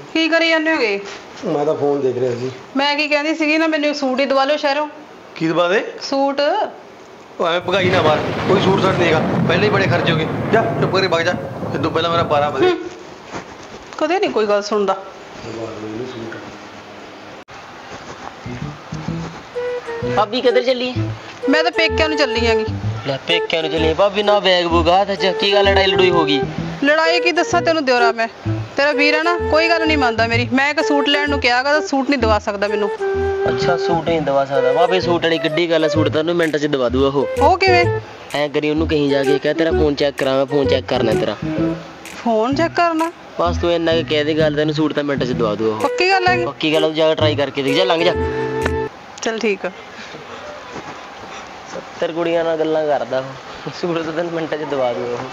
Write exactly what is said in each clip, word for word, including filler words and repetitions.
ਕੀ ਕਰੀ ਜਾਂਦੇ ਹੋਗੇ? मैं तो फोन देख रहा सी। ਮੈਂ ਕੀ ਕਹਿੰਦੀ ਸੀਗੀ ਨਾ, ਮੈਨੂੰ ਸੂਟ ਹੀ ਦਵਾ ਲਿਓ ਸ਼ਹਿਰੋਂ। की दबा दे? सूट हमें भगाई ना मार, कोई सूट साट नहीं है, पहले ही बड़े खर्चे हो गए। जा चुप करके भाग जा, फिर तो पहला मेरा बारह बजे। कदे नहीं कोई गल सुनदा। भाभी किधर चली? मैं तो पेकिਆਂ ਨੂੰ ਚੱਲੀ ਆਂਗੀ। ਲੈ ਪੇਕਿਆਂ ਨੂੰ ਚੱਲੀ ਭਾਬੀ ਨਾ ਬੈਗ ਬੁਗਾ ਤੇ ਕੀ ਗੱਲ ਲੜਾਈ ਲੜੂਈ ਹੋ ਗਈ? ਲੜਾਈ ਕੀ ਦੱਸਾਂ ਤੈਨੂੰ ਦਿਓਰਾ, ਮੈਂ ਤੇਰਾ ਵੀਰ ਹੈ ਨਾ, ਕੋਈ ਗੱਲ ਨਹੀਂ ਮੰਨਦਾ ਮੇਰੀ। ਮੈਂ ਇੱਕ ਸੂਟ ਲੈਣ ਨੂੰ ਕਿਹਾਗਾ ਤਾਂ ਸੂਟ ਨਹੀਂ ਦਵਾ ਸਕਦਾ ਮੈਨੂੰ। ਅੱਛਾ ਸੂਟ ਨਹੀਂ ਦਵਾ ਸਕਦਾ? ਭਾਬੀ ਸੂਟ ਵਾਲੀ ਕਿੱਡੀ ਗੱਲ ਹੈ, ਸੂਟ ਤੈਨੂੰ ਮਿੰਟ 'ਚ ਦਵਾ ਦੂਗਾ ਉਹ। ਉਹ ਕਿਵੇਂ? ਐ ਕਰੀ ਉਹਨੂੰ ਕਹੀਂ ਜਾ ਕੇ ਕਹਿ ਤੇਰਾ ਫੋਨ ਚੈੱਕ ਕਰਾਂ, ਮੈਂ ਫੋਨ ਚੈੱਕ ਕਰਨਾ ਤੇਰਾ। ਫੋਨ ਚੈੱਕ ਕਰਨਾ? ਬਸ ਤੂੰ ਇੰਨਾ ਕਿ ਕਹਿ ਦੇ ਗੱਲ, ਤੈਨੂੰ ਸੂਟ ਤਾਂ ਮਿੰਟ 'ਚ ਦਵਾ ਦੂਗਾ ਉਹ। ਪੱਕੀ ਗੱਲ ਹੈਗੀ? ਪੱਕੀ ਗੱਲ, ਤੂੰ ਜਾ ਕੇ ਟਰਾਈ ਕਰਕੇ ਦੇਖ, ਜਾ ਲੰਘ ਜਾ। ਚਲ ਠੀਕ ਆ। ਸੱਤਰ ਕੁੜੀਆਂ ਨਾਲ ਗੱਲਾਂ ਕਰਦਾ ਉਹ, ਸੂਟ ਤਾਂ ਤੈਨੂੰ ਮਿੰਟ 'ਚ ਦਵਾ ਦੂਗਾ ਉਹ।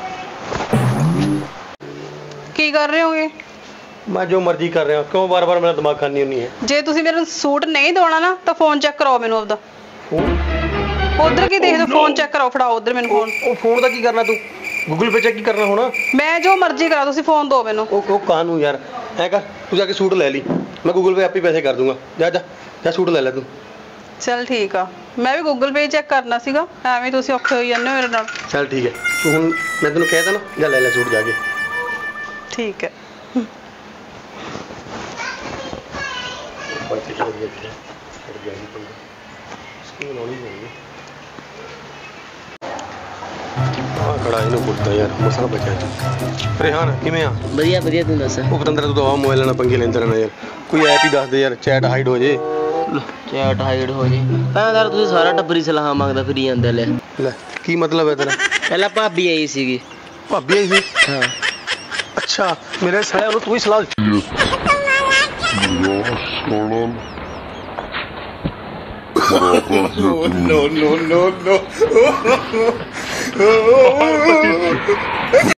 ਕੀ ਕਰ ਰਹੇ ਹੋਗੇ? मैं जो मर्जी कर रहा हूँ, क्यों बार बार मेरा दिमाग खानी होनी है? ਜੇ ਤੁਸੀਂ ਮੇਰੇ ਸੂਟ ਨਹੀਂ ਦਵਾਉਣਾ ਨਾ ਤਾਂ ਫੋਨ ਚੈੱਕ ਕਰਾਓ ਮੈਨੂੰ ਆਪਦਾ। ਉਧਰ ਕੀ ਦੇਖਦੇ? ਫੋਨ ਚੈੱਕ ਕਰਾਓ, ਫੜਾਓ ਉਧਰ ਮੈਨੂੰ ਫੋਨ। ਉਹ ਫੋਨ ਦਾ ਕੀ ਕਰਨਾ ਤੂੰ? ਗੂਗਲ ਪੇ ਚੈੱਕ ਕੀ ਕਰਨਾ ਹੋਣਾ? ਮੈਂ ਜੋ ਮਰਜ਼ੀ ਕਰਾ, ਤੁਸੀਂ ਫੋਨ ਦਿਓ ਮੈਨੂੰ। ਉਹ ਉਹ ਕਾਹਨੂੰ ਯਾਰ, ਐ ਕਰ ਤੂੰ ਜਾ ਕੇ ਸੂਟ ਲੈ ਲਈ, ਮੈਂ ਗੂਗਲ ਪੇ ਆਪੇ ਪੈਸੇ ਕਰ ਦੂੰਗਾ। ਜਾ ਜਾ ਜਾ ਸੂਟ ਲੈ ਲੈ ਤੂੰ। ਚਲ ਠੀਕ ਆ, ਮੈਂ ਵੀ ਗੂਗਲ ਪੇ ਚੈੱਕ ਕਰਨਾ ਸੀਗਾ, ਐਵੇਂ ਤੁਸੀਂ ਔਖੇ ਹੋਈ ਜਾਂਦੇ ਹੋ ਮੇਰੇ ਨਾਲ। ਚੱਲ ਠੀਕ ਹੈ, ਤੂੰ ਹੁਣ ਮੈਂ ਤੈਨੂੰ ਕਹਿ ਤਾ ਨਾ, ਜਾ ਲੈ ਲੈ ਸੂਟ ਜਾ ਕੇ। ਠੀਕ ਹੈ। ਖੜਾ ਇਹਨੂੰ ਕੁੱਟਦਾ ਯਾਰ, ਮਸਾ ਬਚਿਆ ਜੀ। ਰਿਹਾਨ ਕਿਵੇਂ ਆ? ਵਧੀਆ ਵਧੀਆ, ਤੂੰ ਦੱਸ। ਉਹ ਪਤੰਦਰ ਤੂੰ ਦਵਾ ਮੋਬਾਈਲ ਨਾਲ ਪੰਗੇ ਲੈਂਦਾ ਰਹਿਣਾ ਯਾਰ, ਕੋਈ ਐਪ ਹੀ ਦੱਸ ਦੇ ਯਾਰ, ਚੈਟ ਹਾਈਡ ਹੋ ਜੇ। ਚੈਟ ਹਾਈਡ ਹੋ ਜੇ? ਪਹਿਲਾਂ ਤੁਸੀਂ ਸਾਰਾ ਟੱਬਰੀ ਸਲਾਹ ਮੰਗਦਾ ਫਿਰੀ ਜਾਂਦਾ। ਲੈ ਲੈ ਕੀ ਮਤਲਬ ਹੈ ਤੇਰਾ? ਪਹਿਲਾਂ ਭਾਬੀ ਆਈ ਸੀਗੀ। ਭਾਬੀ ਆਈ ਸੀ? ਹਾਂ। ਅੱਛਾ ਮੇਰੇ ਸਾਲਿਆਂ ਨੂੰ ਤੂੰ ਹੀ ਸਲਾਹ no no no no no